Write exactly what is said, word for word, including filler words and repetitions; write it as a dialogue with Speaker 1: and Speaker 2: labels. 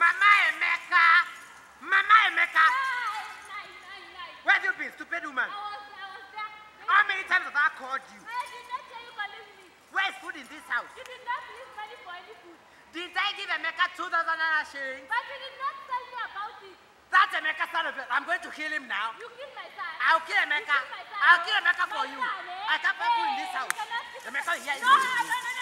Speaker 1: Mama Emeka. Mama Emeka. Where have you been, stupid woman?
Speaker 2: I was, I was there.
Speaker 1: How many times have I called you?
Speaker 2: I did not tell you calling me.
Speaker 1: Where is food in this house?
Speaker 2: You did not leave money for any food.
Speaker 1: Did I give Emeka two thousand naira shillings?
Speaker 2: But you did not tell me about it.
Speaker 1: That's Emeka son of it. I'm going to kill him now.
Speaker 2: You killed my son.
Speaker 1: I'll kill Emeka.
Speaker 2: You killed my son.
Speaker 1: I'll kill Emeka for
Speaker 2: My
Speaker 1: you.
Speaker 2: son, eh?
Speaker 1: I can't put food in this
Speaker 2: Hey,
Speaker 1: house.
Speaker 2: you cannot kill-
Speaker 1: Emeka, here
Speaker 2: No,
Speaker 1: you
Speaker 2: no, no, no.